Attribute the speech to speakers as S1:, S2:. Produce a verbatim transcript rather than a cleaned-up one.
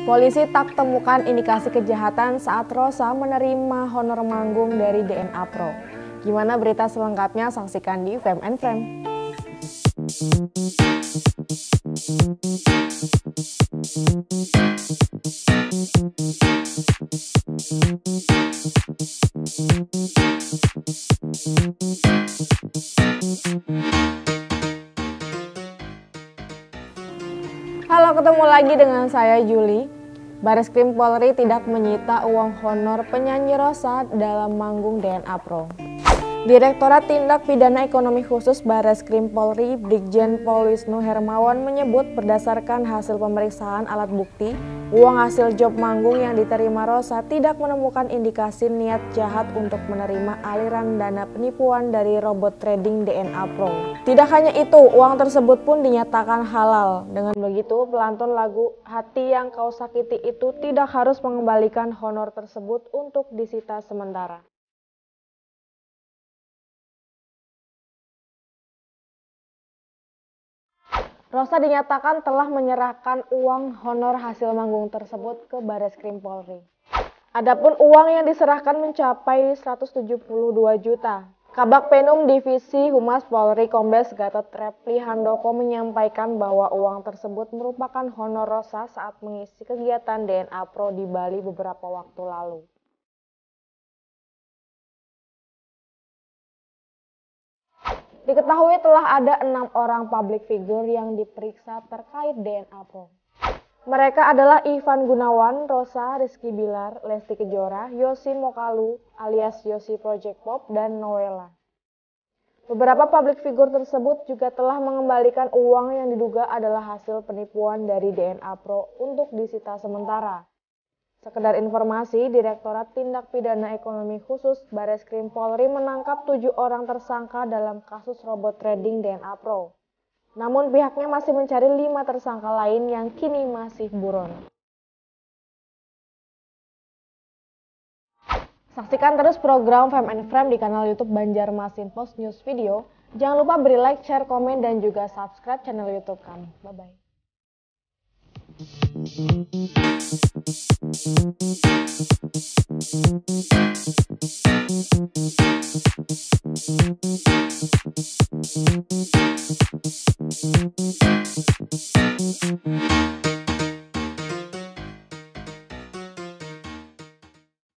S1: Polisi tak temukan indikasi kejahatan saat Rosa menerima honor manggung dari D N A Pro. Gimana berita selengkapnya? Saksikan di Fame and Frame. Halo, ketemu lagi dengan saya Juli. Bareskrim Polri tidak menyita uang honor penyanyi Rosa dalam manggung D N A Pro. Direktorat Tindak Pidana Ekonomi Khusus Bareskrim Polri, Brigjen Pol Wisnu Hermawan menyebut berdasarkan hasil pemeriksaan alat bukti, uang hasil job manggung yang diterima Rosa tidak menemukan indikasi niat jahat untuk menerima aliran dana penipuan dari robot trading D N A Pro. Tidak hanya itu, uang tersebut pun dinyatakan halal. Dengan begitu, pelantun lagu Hati Yang Kau Sakiti itu tidak harus mengembalikan honor tersebut untuk disita sementara. Rosa dinyatakan telah menyerahkan uang honor hasil manggung tersebut ke Bareskrim Polri. Adapun uang yang diserahkan mencapai seratus tujuh puluh dua juta. Kabag Penum Divisi Humas Polri Kombes Gatot Repli Handoko menyampaikan bahwa uang tersebut merupakan honor Rosa saat mengisi kegiatan D N A Pro di Bali beberapa waktu lalu. Diketahui telah ada enam orang public figure yang diperiksa terkait D N A Pro. Mereka adalah Ivan Gunawan, Rosa, Rizky Bilar, Lesti Kejora, Yosi Mokalu alias Yosi Project Pop, dan Noella. Beberapa public figure tersebut juga telah mengembalikan uang yang diduga adalah hasil penipuan dari D N A Pro untuk disita sementara. Sekedar informasi, Direktorat Tindak Pidana Ekonomi Khusus Bareskrim Polri menangkap tujuh orang tersangka dalam kasus robot trading D N A Pro. Namun pihaknya masih mencari lima tersangka lain yang kini masih buron. Saksikan terus program Fame and Frame di kanal YouTube Banjarmasin Post News Video. Jangan lupa beri like, share, komen, dan juga subscribe channel YouTube kami. Bye-bye. Thank you.